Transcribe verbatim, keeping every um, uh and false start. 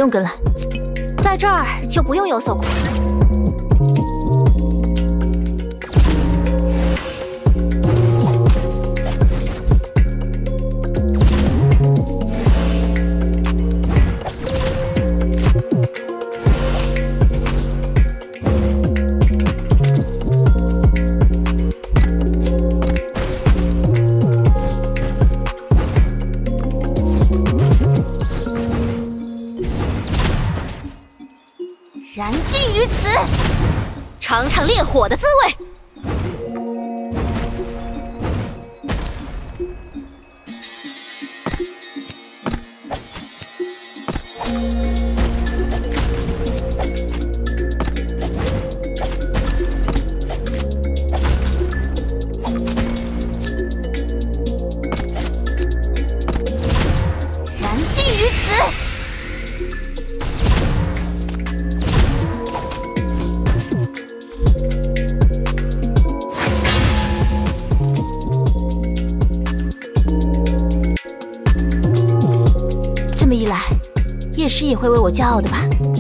用跟来，在这儿就不用有所顾虑。燃尽于此，尝尝烈火的滋味。燃尽于此。 这么一来，叶师也会为我骄傲的吧？